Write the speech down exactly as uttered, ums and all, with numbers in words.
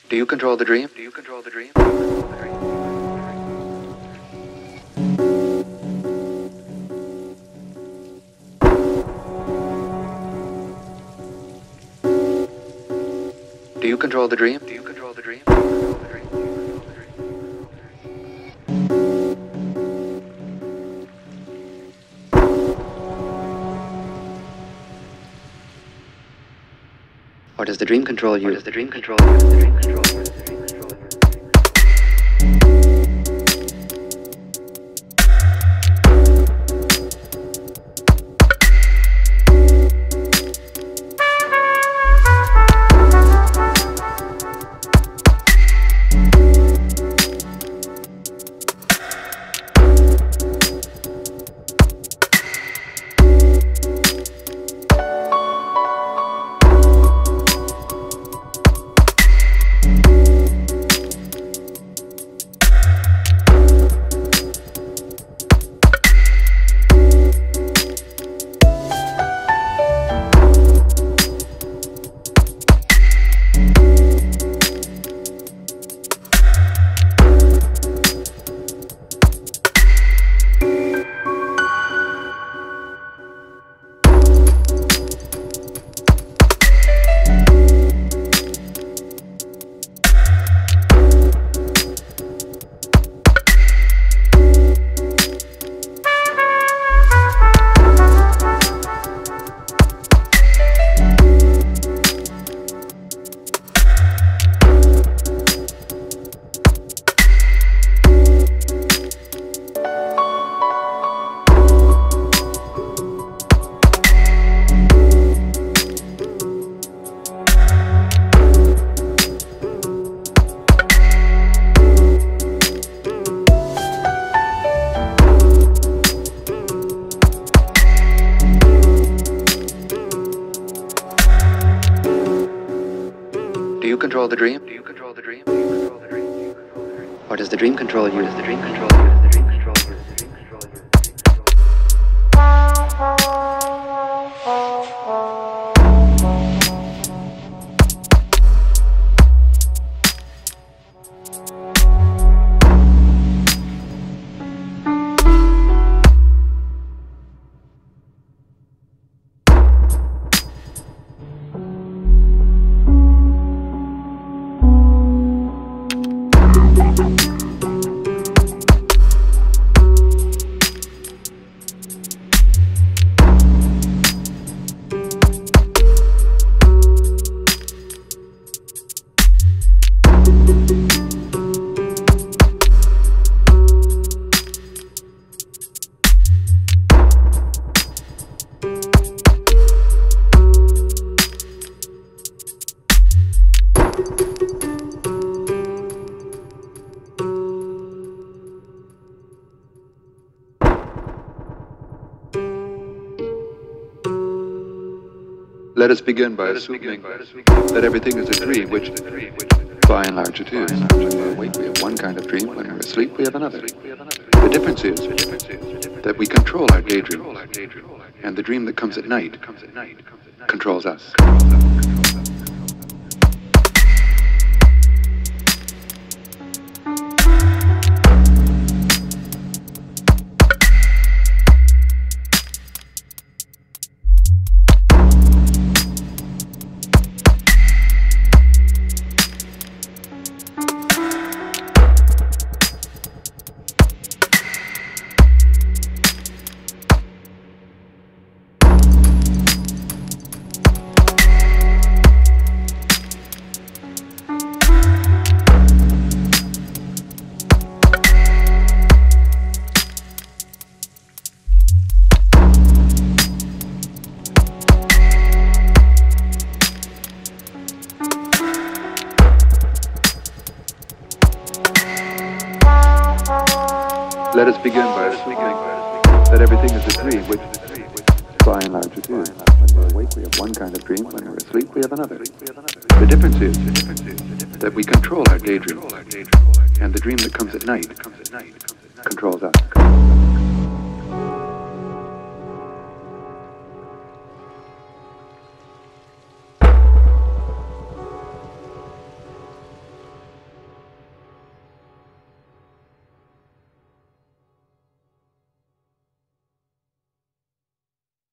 Do you control the dream? Do you control the dream? Do you control the dream? Do you control the dream? Or does the dream control you? Or does the dream control you? Does the dream control you? Does the dream control you? Do you control the dream? Do you control the dream? Do you control the dream? Do you control the dream? Or does the dream control you? Does the dream control you? Does the dream control you? Does the dream control you? Does the dream control you? Let us begin by assuming that everything is a dream, which, by and large, it is. When we're awake, we have one kind of dream. When we're asleep, we have another. The difference is that we control our daydream, and the dream that comes at night controls us. Let us begin by assuming that everything is a dream, which, by and large, it is. When we're awake, we have one kind of dream. When we're asleep, we have another. The difference is that we control our daydream, and the dream that comes at night controls us.